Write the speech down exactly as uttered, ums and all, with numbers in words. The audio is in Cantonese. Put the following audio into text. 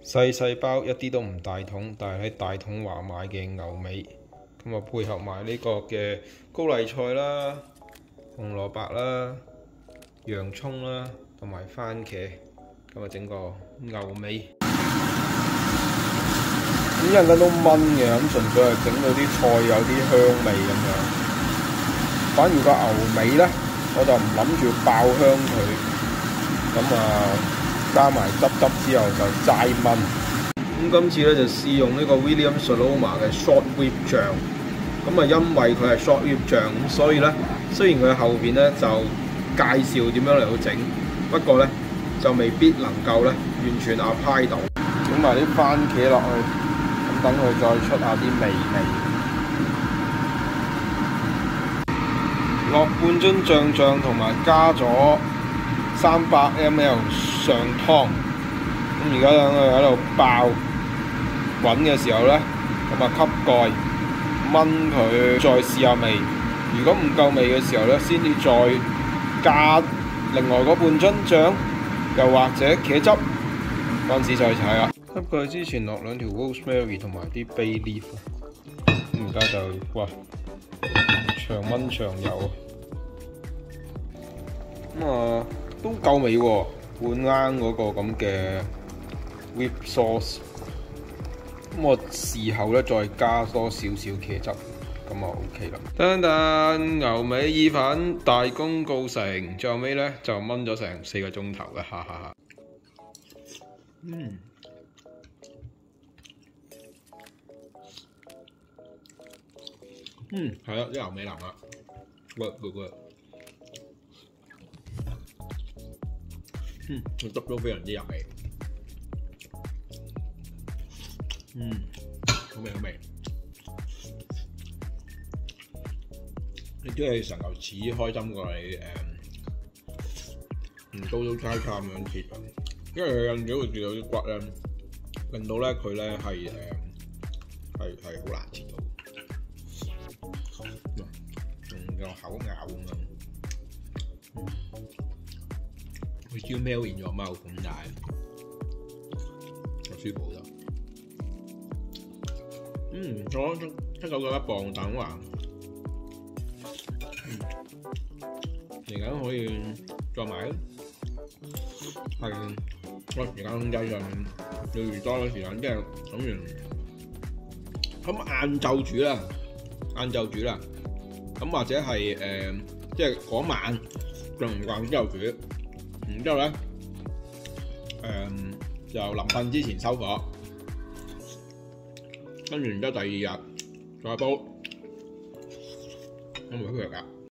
細細包一啲都唔大桶，但係喺大統華買嘅牛尾，咁啊配合埋呢個嘅高麗菜啦、紅蘿蔔啦、洋葱啦，同埋番茄，咁啊整個牛尾。咁一陣間都炆嘅，咁純粹係整到啲菜有啲香味咁樣。反而個牛尾呢，我就唔諗住爆香佢，咁啊加埋汁汁之後就齋炆。咁今次咧就試用呢個 Williams Sonoma 嘅 Short Rib 醬，咁啊因為佢係 Short Rib 醬，咁所以咧雖然佢後邊咧就介紹點樣嚟到整，不過咧就未必能夠咧完全 apply 到。整埋啲番茄落去，咁等佢再出下啲味味。落半樽醬醬同埋加咗三百 M L 上湯，咁而家等佢喺度爆滾嘅時候呢，咁啊吸蓋炆佢，再試下味。如果唔夠味嘅時候呢，先至再加另外嗰半樽醬，又或者茄汁，嗰陣時再睇啦。吸蓋之前落兩條 rosemary 同埋啲 bay leaf， 咁而家就哇長炆長有。咁啊，都夠味喎，半啱嗰個咁嘅 whip sauce。咁我事後咧再加多少少茄汁，咁啊 OK 啦。噔噔，牛尾意粉大功告成，最後尾咧就炆咗成四個鐘頭嘅，哈哈哈。嗯，嗯，係啊，啲牛尾腍啊 ，good good good。嗯，個汁都非常之入味。嗯，好味好味。你真係成嚿似開心過你誒，唔刀刀叉叉咁樣切，因為佢有陣時會見到啲骨咧，令到咧佢咧係誒係係好難切到，用個口咬咁樣。佢燒 melt in your mouth咁大，好舒服就。嗯，我七九九一磅大統華，嚟緊可以再買咯。係個時間控制上面要預多嘅時間，即係諗完咁晏晝煮啦，晏晝煮啦。咁或者係誒，即係嗰晚進唔慣之後煮。然之後咧，誒、嗯、就臨瞓之前收火，跟住然之後第二日再煲，咁咪好食㗎。